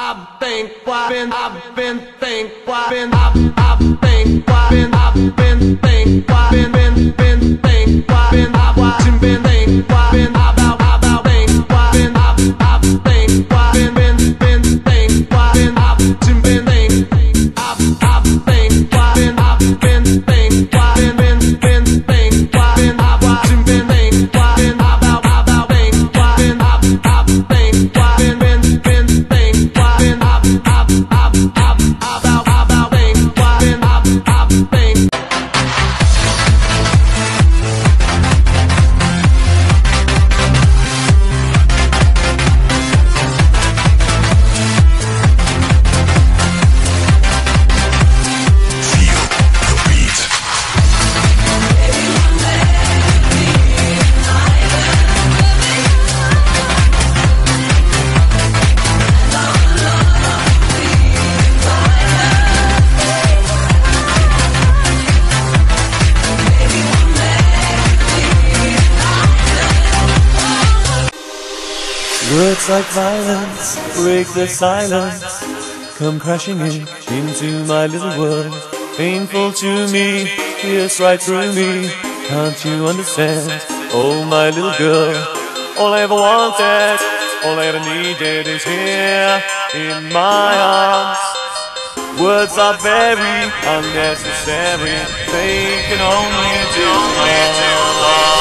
Words like violence break the silence, come crashing into my little world. Painful to me, pierce right through me. Can't you understand? Oh, my little girl. All I ever wanted, all I ever needed is here in my arms. Words are very unnecessary, they can only do harm.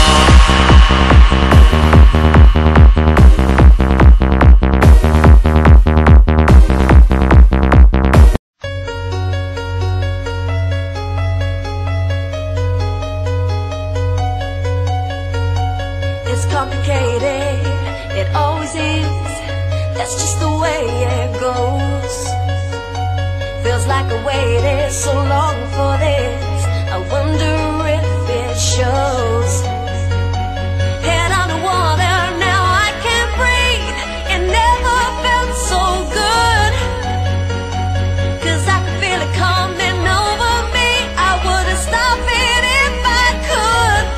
Complicated, it always is. That's just the way it goes. Feels like I waited so long for this. I wonder if it shows. Head underwater, now I can't breathe. It never felt so good, 'cause I could feel it coming over me. I wouldn't stop it if I could.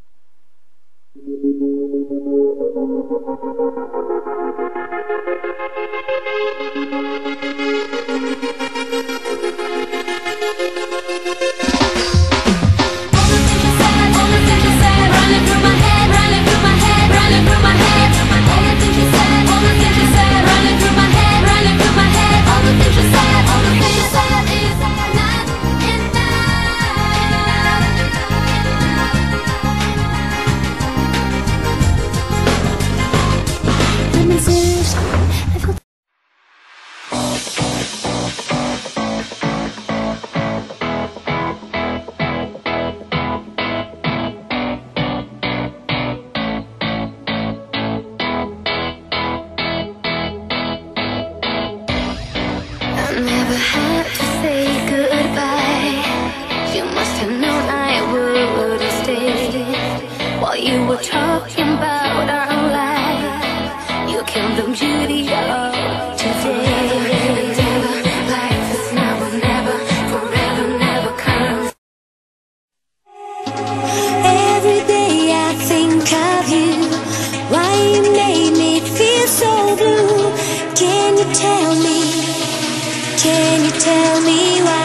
Never had to say goodbye. You must have known I would have stayed. While you were talking about our life, you killed the beauty of today. Never like this, now or never, forever never comes. Every day I think of you, why you made me feel so blue. Can you tell me? Can you tell me why?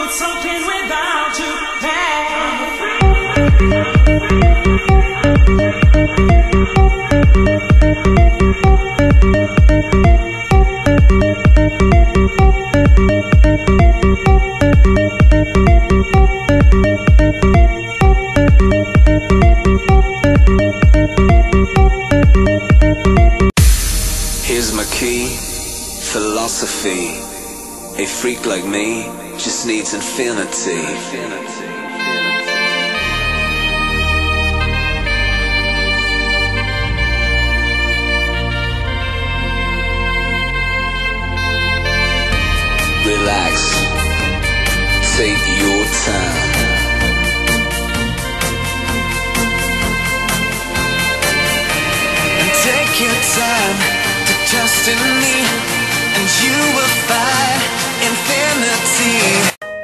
want something without you, hey. Here's my key, philosophy. A freak like me just needs infinity. Relax, take your time. And take your time to trust in me, and you will find infinity.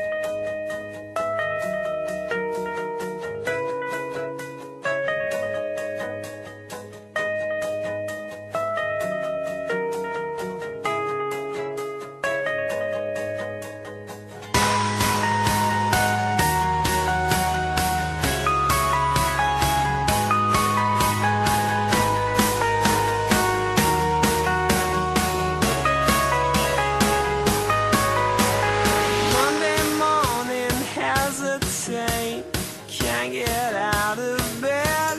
Can't get out of bed.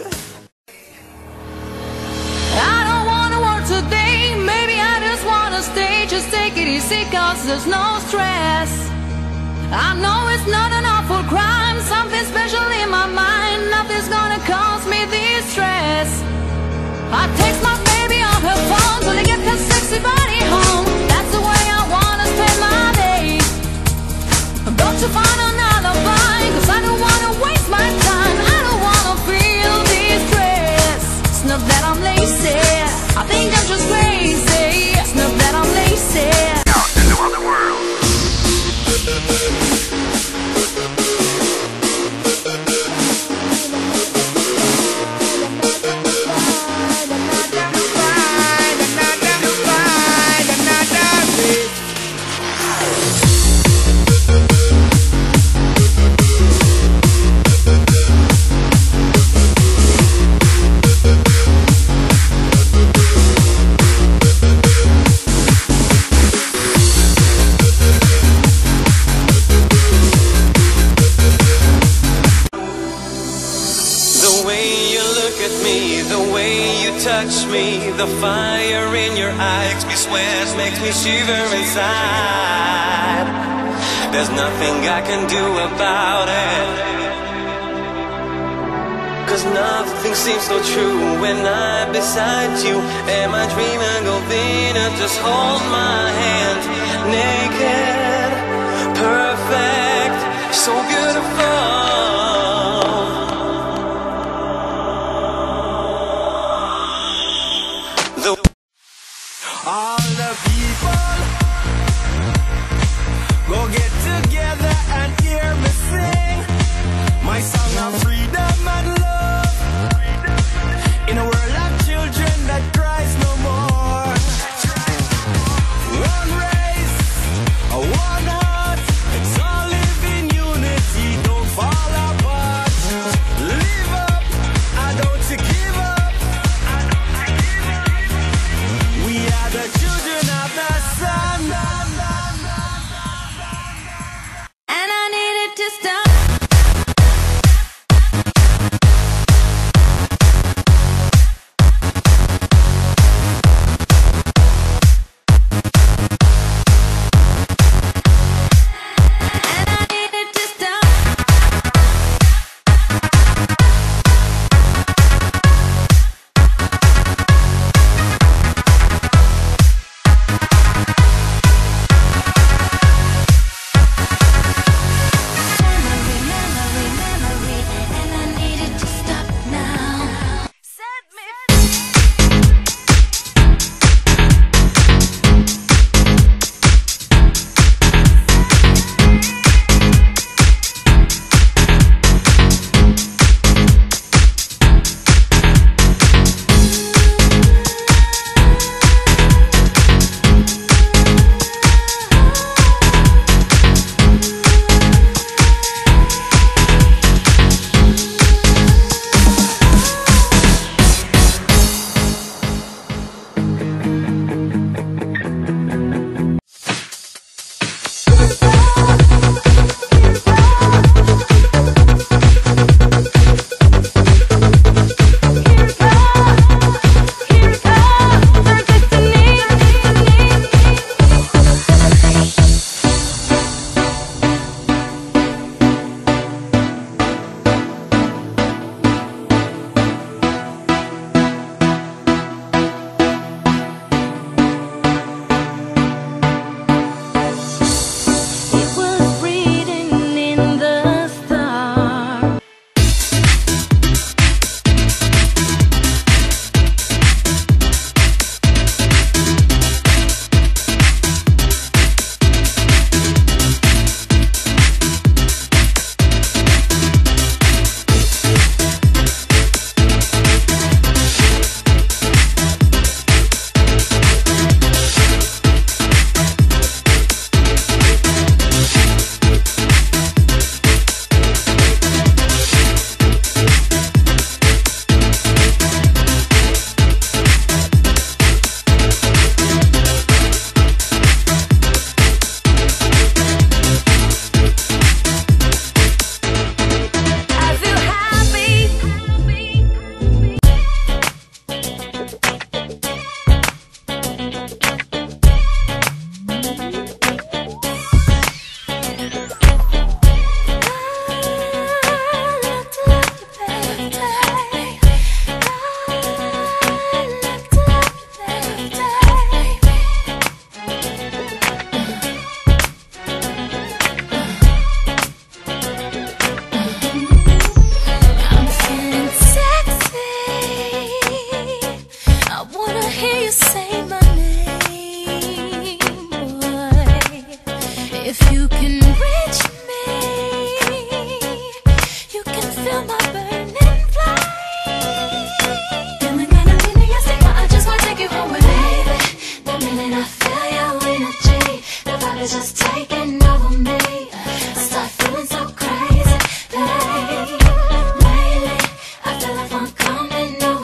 I don't wanna work today, maybe I just wanna stay. Just take it easy cause there's no stress. I know it's not an awful crime, something special in my mind. Nothing's gonna cause me this stress. I text my baby on her phone till I get her sexy body home. That's the way I wanna spend my day. I'm about to find another line, cause I don't wanna waste my time. I don't wanna feel this stress. It's not that I'm lazy, I think I'm just crazy. It's not that I'm lazy. Out in the other world. The way you touch me, the fire in your eyes makes me sweat, makes me shiver inside. There's nothing I can do about it, cause nothing seems so true when I'm beside you. Am I dreaming of Venus? Just hold my hand. Naked, perfect, so beautiful. All the people go get together and hear me sing my song of freedom and love, in a world of children that cries no more. One race, one heart, let's all live in unity. Don't fall You can reach me, you can feel my burning flame. You're the kind of feeling I say, I just wanna take you home with me. The minute I feel your energy, the vibe is just taking over me. I start feeling so crazy, babe. Lately, I feel like I'm coming over.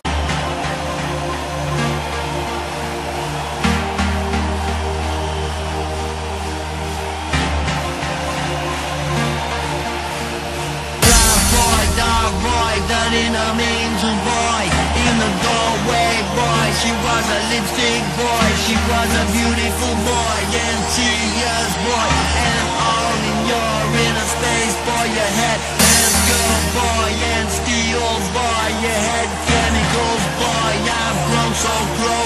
Dog boy, that in a angel boy. In the doorway boy, she was a lipstick boy. She was a beautiful boy, and tears boy. And all in your inner space boy, you had and girl boy, and steel boy. You had chemicals boy, I've grown so close.